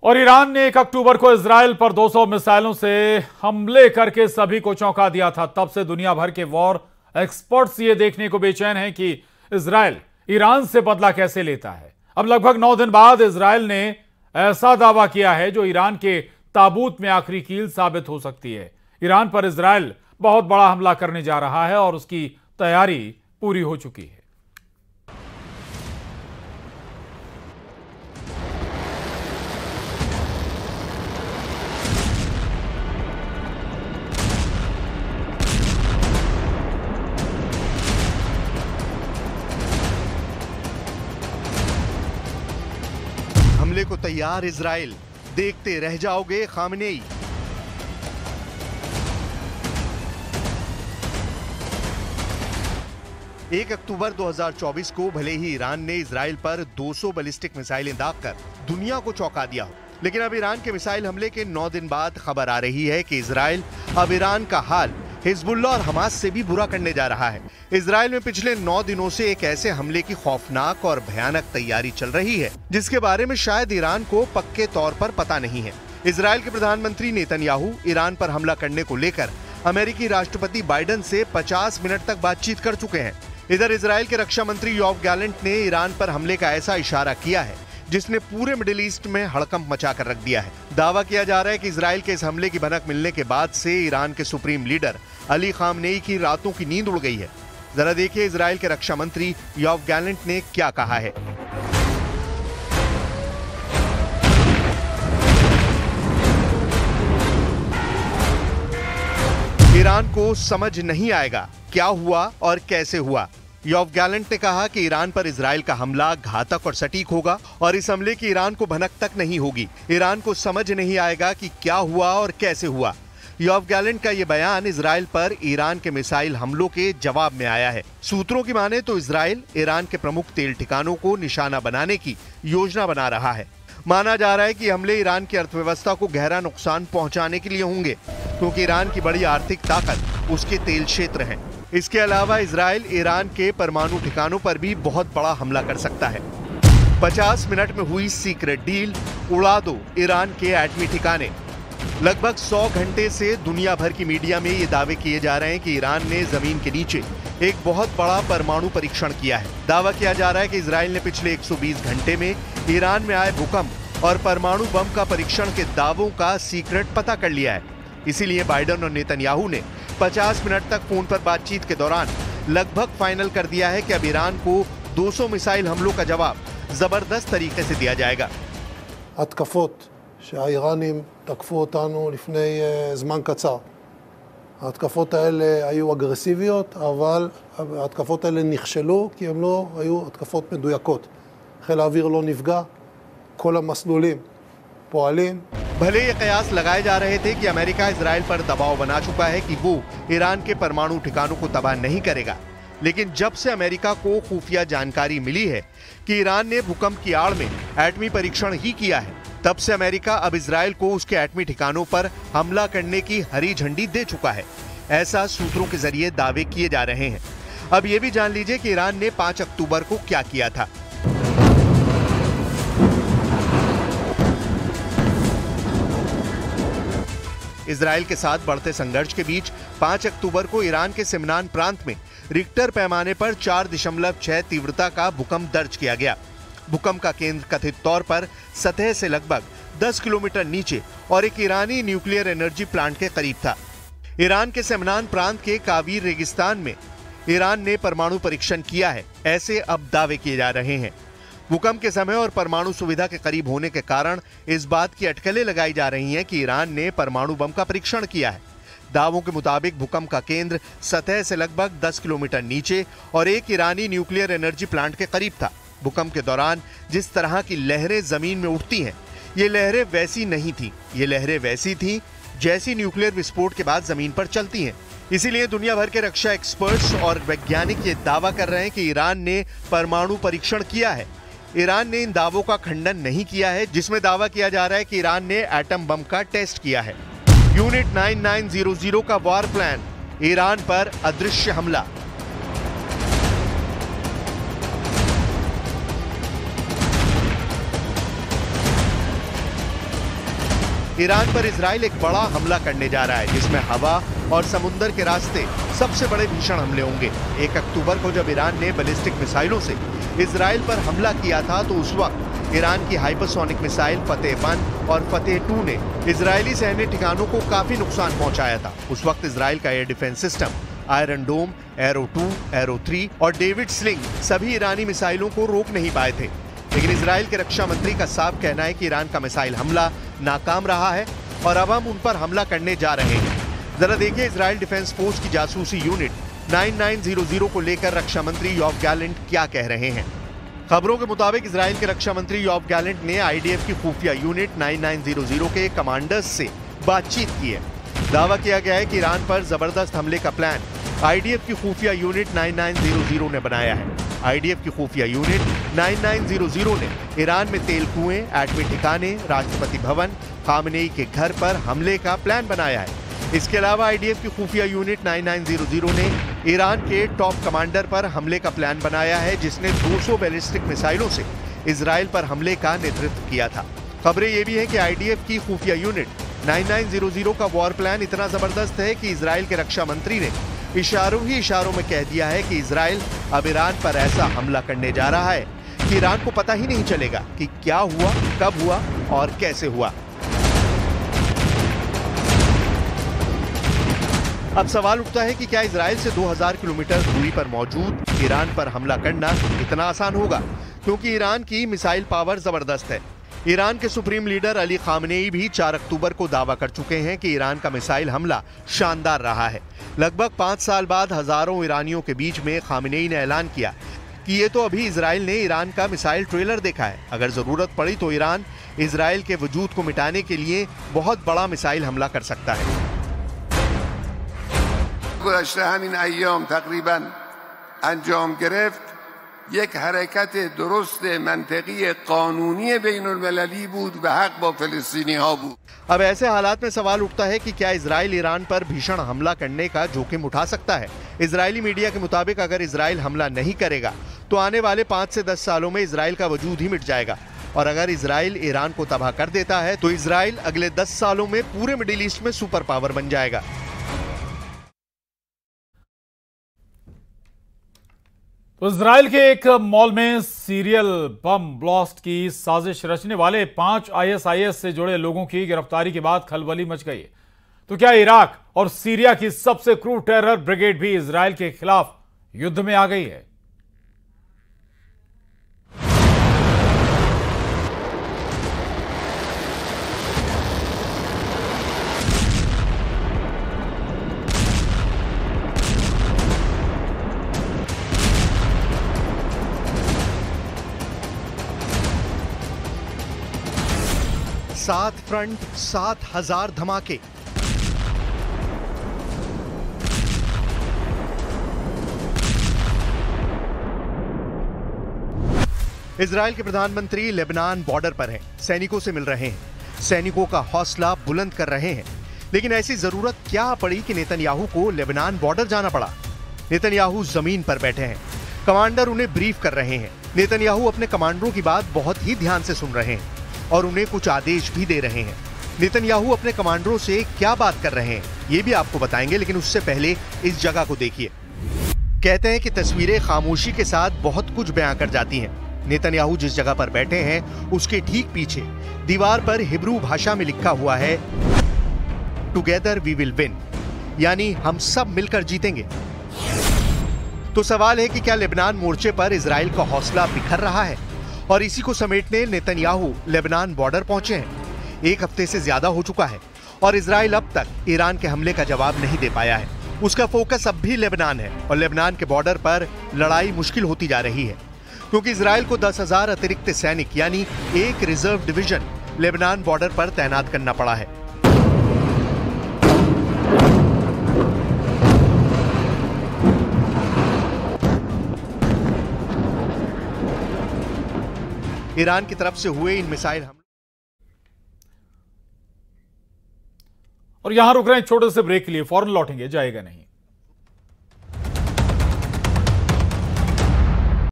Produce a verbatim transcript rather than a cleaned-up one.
और ईरान ने एक अक्टूबर को इजराइल पर दो सौ मिसाइलों से हमले करके सभी को चौंका दिया था। तब से दुनिया भर के वॉर एक्सपर्ट्स ये देखने को बेचैन हैं कि इजराइल ईरान से बदला कैसे लेता है। अब लगभग नौ दिन बाद इजराइल ने ऐसा दावा किया है जो ईरान के ताबूत में आखिरी कील साबित हो सकती है। ईरान पर इजराइल बहुत बड़ा हमला करने जा रहा है और उसकी तैयारी पूरी हो चुकी है। हमले को तैयार इजराइल, देखते रह जाओगे खामनेई। एक अक्टूबर दो हज़ार चौबीस को भले ही ईरान ने इजराइल पर दो सौ बैलिस्टिक मिसाइलें दागकर दुनिया को चौंका दिया हो, लेकिन अब ईरान के मिसाइल हमले के नौ दिन बाद खबर आ रही है कि इजराइल अब ईरान का हाल हिजबुल्लाह और हमास से भी बुरा करने जा रहा है। इजराइल में पिछले नौ दिनों से एक ऐसे हमले की खौफनाक और भयानक तैयारी चल रही है जिसके बारे में शायद ईरान को पक्के तौर पर पता नहीं है। इजराइल के प्रधानमंत्री नेतन्याहू ईरान पर हमला करने को लेकर अमेरिकी राष्ट्रपति बाइडेन से पचास मिनट तक बातचीत कर चुके हैं। इधर इजराइल के रक्षा मंत्री योव गैलेंट ने ईरान पर हमले का ऐसा इशारा किया है जिसने पूरे मिडिल ईस्ट में हड़कंप मचा कर रख दिया है। दावा किया जा रहा है कि इजराइल के इस हमले की भनक मिलने के बाद से ईरान के सुप्रीम लीडर अली खामनेई की रातों की नींद उड़ गई है। जरा देखिए इजराइल के रक्षा मंत्री योव गैलेंट ने क्या कहा है। ईरान को समझ नहीं आएगा क्या हुआ और कैसे हुआ। योव गैलेंट ने कहा कि ईरान पर इजराइल का हमला घातक और सटीक होगा और इस हमले की ईरान को भनक तक नहीं होगी। ईरान को समझ नहीं आएगा कि क्या हुआ और कैसे हुआ। योव गैलेंट का यह बयान इजराइल पर ईरान के मिसाइल हमलों के जवाब में आया है। सूत्रों की माने तो इजराइल ईरान के प्रमुख तेल ठिकानों को निशाना बनाने की योजना बना रहा है। माना जा रहा है कि हमले ईरान की अर्थव्यवस्था को गहरा नुकसान पहुंचाने के लिए होंगे क्योंकि ईरान की बड़ी आर्थिक ताकत उसके तेल क्षेत्र है। इसके अलावा इजराइल ईरान के परमाणु ठिकानों पर भी बहुत बड़ा हमला कर सकता है। पचास मिनट में हुई सीक्रेट डील, उड़ा दो ईरान के एटमी ठिकाने। लगभग सौ घंटे से दुनिया भर की मीडिया में ये दावे किए जा रहे हैं कि ईरान ने जमीन के नीचे एक बहुत बड़ा परमाणु परीक्षण किया है। दावा किया जा रहा है कि इजराइल ने पिछले एक सौ बीस घंटे में ईरान में आए भूकंप और परमाणु बम का परीक्षण के दावों का सीक्रेट पता कर लिया है। इसीलिए बाइडेन और नेतन्याहू ने पचास मिनट तक फोन पर बातचीत के दौरान लगभग फाइनल कर दिया है कि अब ईरान को दो सौ मिसाइल हमलों का जवाब जबरदस्त तरीके से दिया जाएगा। התקפות שהאיראנים תקפו אותנו לפני זמן קצר. ההתקפות האלה היו אגרסיביות, אבל ההתקפות האלה נכשלו כי הן לא היו התקפות מדויקות. חיל האוויר לא נפגע, כל המסלולים פועלים. भले ये कयास लगाए जा रहे थे कि अमेरिका इजराइल पर दबाव बना चुका है कि वो ईरान के परमाणु ठिकानों को तबाह नहीं करेगा, लेकिन जब से अमेरिका को खुफिया जानकारी मिली है कि ईरान ने भूकंप की आड़ में एटमी परीक्षण ही किया है, तब से अमेरिका अब इजराइल को उसके एटमी ठिकानों पर हमला करने की हरी झंडी दे चुका है। ऐसा सूत्रों के जरिए दावे किए जा रहे हैं। अब ये भी जान लीजिए कि ईरान ने पांच अक्टूबर को क्या किया था। इजराइल के साथ बढ़ते संघर्ष के बीच पांच अक्टूबर को ईरान के सिमनान प्रांत में रिक्टर पैमाने पर चार दशमलव छह तीव्रता का भूकंप दर्ज किया गया। भूकंप का केंद्र कथित तौर पर सतह से लगभग दस किलोमीटर नीचे और एक ईरानी न्यूक्लियर एनर्जी प्लांट के करीब था। ईरान के सिमनान प्रांत के काबीर रेगिस्तान में ईरान ने परमाणु परीक्षण किया है, ऐसे अब दावे किए जा रहे हैं। भूकंप के समय और परमाणु सुविधा के करीब होने के कारण इस बात की अटकलें लगाई जा रही हैं कि ईरान ने परमाणु बम का परीक्षण किया है। दावों के मुताबिक भूकंप का केंद्र सतह से लगभग दस किलोमीटर नीचे और एक ईरानी न्यूक्लियर एनर्जी प्लांट के करीब था। भूकंप के दौरान जिस तरह की लहरें जमीन में उठती हैं, ये लहरें वैसी नहीं थी। ये लहरें वैसी थी जैसी न्यूक्लियर विस्फोट के बाद जमीन पर चलती हैं। इसीलिए दुनिया भर के रक्षा एक्सपर्ट्स और वैज्ञानिक ये दावा कर रहे हैं कि ईरान ने परमाणु परीक्षण किया है। ईरान ने इन दावों का खंडन नहीं किया है जिसमें दावा किया जा रहा है कि ईरान ने एटम बम का टेस्ट किया है। Unit nine nine zero zero का वॉर प्लान, ईरान पर अदृश्य हमला। ईरान पर इजराइल एक बड़ा हमला करने जा रहा है, जिसमें हवा और समुद्र के रास्ते सबसे बड़े भीषण हमले होंगे। एक अक्टूबर को जब ईरान ने बैलिस्टिक मिसाइलों से इजराइल पर हमला किया था, तो उस वक्त ईरान की हाइपरसोनिक मिसाइल फतेह वन और फतेह टू ने इजरायली सैन्य ठिकानों को काफी नुकसान पहुंचाया था। उस वक्त इजराइल का air defence system iron dome, arrow two, arrow three और डेविड स्लिंग सभी ईरानी मिसाइलों को रोक नहीं पाए थे। लेकिन इजराइल के रक्षा मंत्री का साफ कहना है कि ईरान का मिसाइल हमला नाकाम रहा है और अब हम उन पर हमला करने जा रहे हैं। जरा देखिए इजराइल डिफेंस फोर्स की जासूसी unit nine nine zero zero को लेकर रक्षा मंत्री योव गैलेंट क्या कह रहे हैं। खबरों के मुताबिक इजराइल के रक्षा मंत्री योव गैलेंट ने आईडीएफ की खुफिया unit nine nine zero zero के कमांडर्स से बातचीत की है। दावा किया गया है कि ईरान पर जबरदस्त हमले का प्लान आईडीएफ की खुफिया unit nine nine zero zero ने बनाया है। आईडीएफ की खुफिया unit nine nine zero zero ने ईरान में तेल कुएं, एटमी ठिकाने, राष्ट्रपति भवन, खामनेई के घर पर हमले का प्लान बनाया है। इसके अलावा आईडीएफ की खुफिया unit nine nine zero zero ने ईरान के टॉप कमांडर पर हमले का प्लान बनाया है, जिसने दो सौ बैलिस्टिक मिसाइलों से इजराइल पर हमले का नेतृत्व किया था। खबरें ये भी हैं कि आईडीएफ की खुफिया unit nine nine zero zero का वॉर प्लान इतना जबरदस्त है कि इजराइल के रक्षा मंत्री ने इशारों ही इशारों में कह दिया है कि इजराइल अब ईरान पर ऐसा हमला करने जा रहा है कि ईरान को पता ही नहीं चलेगा कि क्या हुआ, कब हुआ और कैसे हुआ। अब सवाल उठता है कि क्या इजराइल से दो हज़ार किलोमीटर दूरी पर मौजूद ईरान पर हमला करना इतना आसान होगा, क्योंकि ईरान की मिसाइल पावर जबरदस्त है। ईरान के सुप्रीम लीडर अली खामनेई भी चार अक्टूबर को दावा कर चुके हैं कि ईरान का मिसाइल हमला शानदार रहा है। लगभग पांच साल बाद हजारों ईरानियों के बीच में खामनेई ने ऐलान किया कि ये तो अभी इजराइल ने ईरान का मिसाइल ट्रेलर देखा है, अगर जरूरत पड़ी तो ईरान इजराइल के वजूद को मिटाने के लिए बहुत बड़ा मिसाइल हमला कर सकता है। गुज़श्ता हमीन अय्याम तक़रीबन अंजाम गिरफ्त एक हरकत दुरुस्त मंतकी कानूनी बैनुल-मलली बूद व हक ब फ़लस्तीनी हा बूद। अब ऐसे हालात में सवाल उठता है कि क्या इजराइल ईरान पर भीषण हमला करने का जोखिम उठा सकता है। इजरायली मीडिया के मुताबिक अगर इजराइल हमला नहीं करेगा तो आने वाले पाँच से दस सालों में इजराइल का वजूद ही मिट जाएगा, और अगर इजराइल ईरान को तबाह कर देता है तो इजराइल अगले दस सालों में पूरे मिडिल ईस्ट में सुपर पावर बन जाएगा। तो इजराइल के एक मॉल में सीरियल बम ब्लास्ट की साजिश रचने वाले पांच आईएसआईएस से जुड़े लोगों की गिरफ्तारी के बाद खलबली मच गई है। तो क्या इराक और सीरिया की सबसे क्रूर टेरर ब्रिगेड भी इजराइल के खिलाफ युद्ध में आ गई है? सात फ्रंट, सात हजार धमाके। इजराइल के प्रधानमंत्री लेबनान बॉर्डर पर हैं, सैनिकों से मिल रहे हैं, सैनिकों का हौसला बुलंद कर रहे हैं। लेकिन ऐसी जरूरत क्या पड़ी कि नेतन्याहू को लेबनान बॉर्डर जाना पड़ा? नेतन्याहू जमीन पर बैठे हैं, कमांडर उन्हें ब्रीफ कर रहे हैं। नेतन्याहू अपने कमांडरों की बात बहुत ही ध्यान से सुन रहे हैं और उन्हें कुछ आदेश भी दे रहे हैं। नेतन्याहू अपने कमांडरों से क्या बात कर रहे हैं ये भी आपको बताएंगे, लेकिन उससे पहले इस जगह को देखिए। कहते हैं कि तस्वीरें खामोशी के साथ बहुत कुछ बयां कर जाती हैं। नेतन्याहू जिस जगह पर बैठे हैं उसके ठीक पीछे दीवार पर हिब्रू भाषा में लिखा हुआ है टुगेदर वी विल विन, यानी हम सब मिलकर जीतेंगे। तो सवाल है कि क्या लेबनान मोर्चे पर इजराइल का हौसला बिखर रहा है और इसी को समेटने नेतन्याहू लेबनान बॉर्डर पहुंचे हैं। एक हफ्ते से ज्यादा हो चुका है और इजराइल अब तक ईरान के हमले का जवाब नहीं दे पाया है। उसका फोकस अब भी लेबनान है और लेबनान के बॉर्डर पर लड़ाई मुश्किल होती जा रही है, क्योंकि इजराइल को दस हजार अतिरिक्त सैनिक यानी एक रिजर्व डिवीजन लेबनान बॉर्डर पर तैनात करना पड़ा है। ईरान की तरफ से हुए इन मिसाइल हमले। और यहां रुक रहे हैं छोटे से ब्रेक के लिए, फौरन लौटेंगे, जाएगा नहीं।